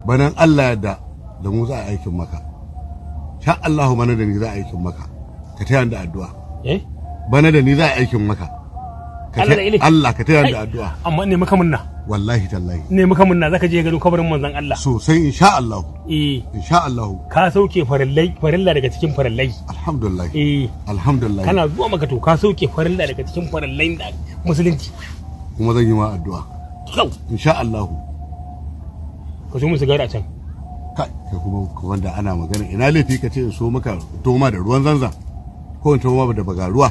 banan Allah da mu za a aikin maka sha Allahu bana da ni za a aikin maka ka taya da addu'a bana da ni za a aikin maka Allah ka taya da addu'a amma ne maka munna wallahi tallahi ne maka munna zaka je ganin kabarin manzon Allah sosai insha Allah insha Allah ka sauke farilla daga cikin farillai alhamdulillah alhamdulillah kana zuwa maka to ka sauke farilla daga cikin farillai da musulunci kuma zan yi ma addu'a insha Allah ka so mu sigara a can kai kuma wanda ana magana ina laifi ka ce in so maka toma da ruwan zanzan ko in toma da bagaruwa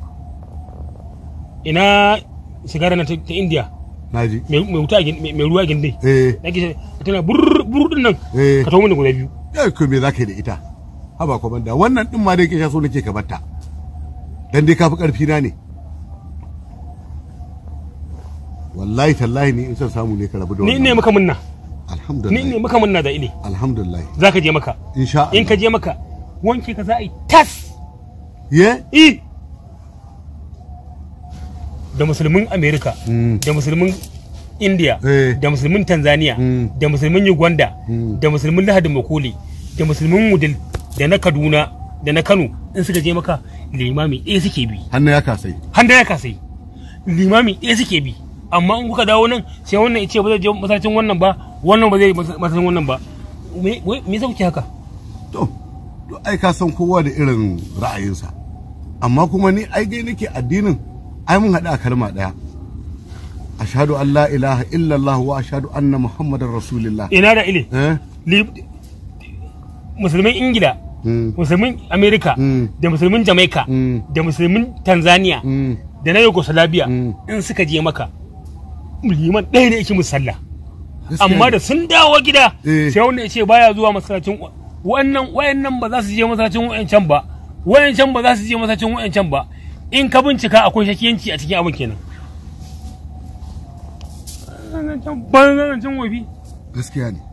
ina sigara na ta India naji mai wuta mai ruwa gindi nake tana burur din nan ka tawo mun guda biyu ko me zaka yi da ita haba ko banda wannan din ma dai ke so nake ka batta dan dai kafi karfi na ne wallahi tallahi ni in san samu ne ka rabu da wannan ni ne maka munna alhamdulillah ni ne maka munna da ile alhamdulillah zaka je maka insha Allah in ka je maka wanke ka za a yi tas da musulmin America da musulmin India da musulmin Tanzania da musulmin Uganda da musulmin Lahadin Makoli da musulmin Wudil da na Kaduna da na Kano in suka je maka limami ɗaya suke bi hannu ya kasai limami ɗaya suke bi amma in kuka dawo nan sai wannan ya ce ba zai je masallacin wannan ba wannan ba zai masallacin wannan ba me yasa kuke haka to ai ka san kowa da irin ra'ayinsa amma kuma ni ai gai nake addinin ai mun haɗa kalma ɗaya ashhadu an la ilaha illallah wa ashhadu anna muhammadar rasulullah ina da ile musulmin Ingila musulmin America da musulmin Jamaica da musulmin Tanzania da na Yugoslavia in suka je maka liman ɗaya ne yake musalla amma da sun dawo gida sai wanda ya ce baya zuwa masallacin wayannan ba za su je masallacin wayancan ba wayancan ba za su je masallacin wayancan ba in ka bincika akwai shakiyanci a cikin abin kenan ban wafi gaskiya ne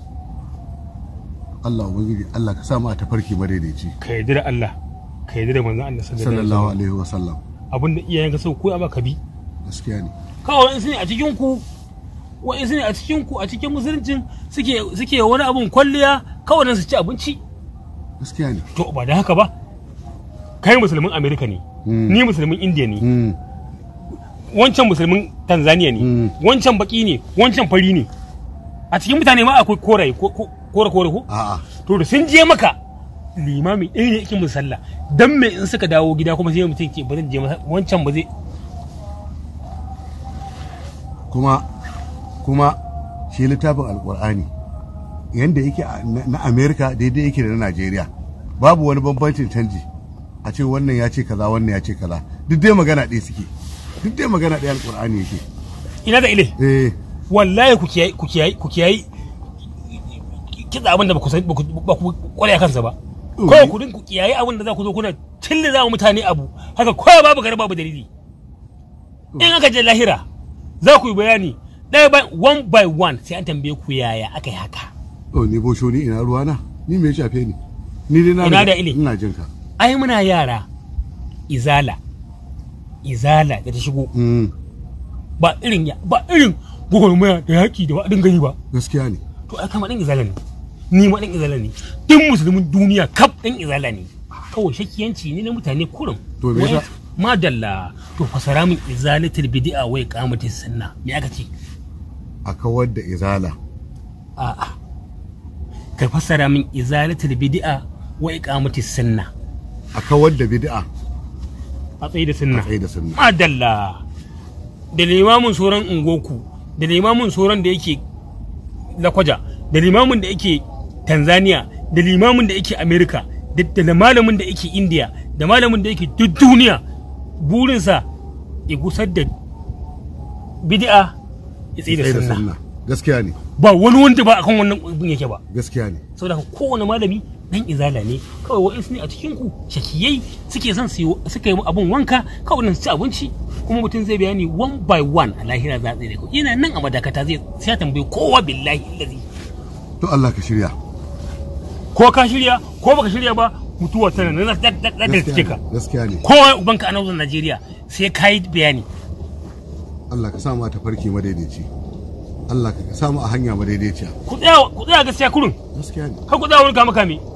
Allah ubangiji Allah ka sa mu a tafarki madaidaici ka yarda da Allah ka yarda da manzon Allah sallallahu alaihi wasallam abinda iyayenka sau ko ba ka bi gaskiya ne kawai wa'insu ne a cikin ku wa'insu ne a cikin ku a cikin musuluncin suke wani abun kwalliya kawai nan su ci abinci gaskiya ne to ba da haka ba kai musulmin America ne ni musulmin India ne wancan musulmin Tanzania ne wancan baki ne wancan fari ne a cikin mutane ma akwai koraye kore ko a'a to da sun je maka limami ɗaya ne yake musalla dan me in suka dawo gida kuma sai mutum ke ba zan je wancan ba zai kuma shi littafin alkur'ani yanda yake na America daidai yake da na Najeriya babu wani bambancin canji a ce wannan ya ce kaza wannan ya ce kaza duk dai magana ɗaya suke duk dai magana ɗaya alkur'ani yake ina da ile wallahi ku kiyayi kiɗa abin da ba ku kware kansa ba ko ku din ku kiyayi abin da za ku zo kuna cille za mutane abu haka ko babu gari babu dalili in aka je lahira za ku yi bayani one by one sai an tambaye ku yaya aka yi haka ni bosho ni ina ruwana ni me shafe ni dai na ina da ile ina jin ka ai muna yara izala da ta shigo ba irin gwagwarmaya da yaƙi da ba dinga yi ba gaskiya ne to ai kama ɗan izala ne ni ma ɗan izala ne duk musulmin duniya kaf ɗan izala ne kawai shakiyanci ne na mutane kurum to me yasa madalla to fasara min izalatul bid'a wai qamatis sunna me aka ce a kawar da izala a'a ka fasara min izalatul bid'a wai qamatis sunna a kawar da bid'a a tsaye da sunna madalla da limamin soran ungoku da limamin soran da yake Lakwaja da limamin da yake Tanzania da limamin da yake America da malamin da yake India da malamin da yake duk duniya burinsa ya gusar da bid'a ya tsaye da sunna gaskiya ne ba wani wanda ba akan wannan abin yake ba gaskiya ne saboda kowane malami dan izala ne kawai wa'insu ne a cikin ku shakiyai suke son suka yi abun wanka kawai nan su ci abinci kuma mutum zai bayani one by one a lahira za a tsaye da ku yana nan a madakata zai sai tambaye kowa billahi illazi to Allah ka shirya ko ka shirya ko baka shirya ba mutuwa tana nan da take ka gaskiya ne kowa ubanka a nan Najeriya sai kai bayani Allah ka sa mu ta farki madaidaici Allah ka samu a hanya madaidaiciya. ku tsaya gaskiya kurun Gaskiya ne. har ku tsaya wani kame kame